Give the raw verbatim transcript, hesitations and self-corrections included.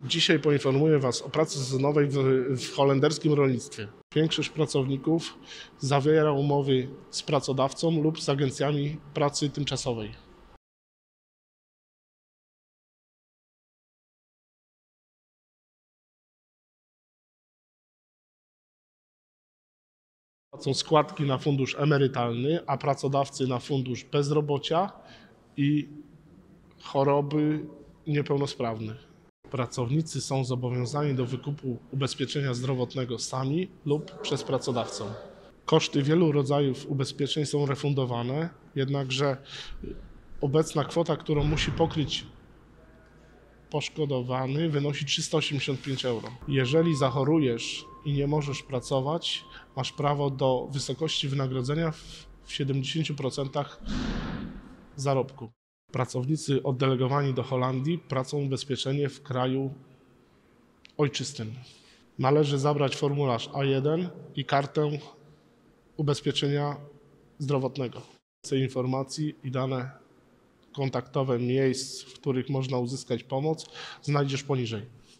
Dzisiaj poinformuję Was o pracy sezonowej w, w holenderskim rolnictwie. Większość pracowników zawiera umowy z pracodawcą lub z agencjami pracy tymczasowej. Płacą składki na fundusz emerytalny, a pracodawcy na fundusz bezrobocia i choroby niepełnosprawne. Pracownicy są zobowiązani do wykupu ubezpieczenia zdrowotnego sami lub przez pracodawcę. Koszty wielu rodzajów ubezpieczeń są refundowane, jednakże obecna kwota, którą musi pokryć poszkodowany, wynosi trzysta osiemdziesiąt pięć euro. Jeżeli zachorujesz i nie możesz pracować, masz prawo do wysokości wynagrodzenia w siedemdziesięciu procentach zarobku. Pracownicy oddelegowani do Holandii płacą ubezpieczenie w kraju ojczystym. Należy zabrać formularz A jeden i kartę ubezpieczenia zdrowotnego. Więcej informacji i dane kontaktowe miejsc, w których można uzyskać pomoc, znajdziesz poniżej.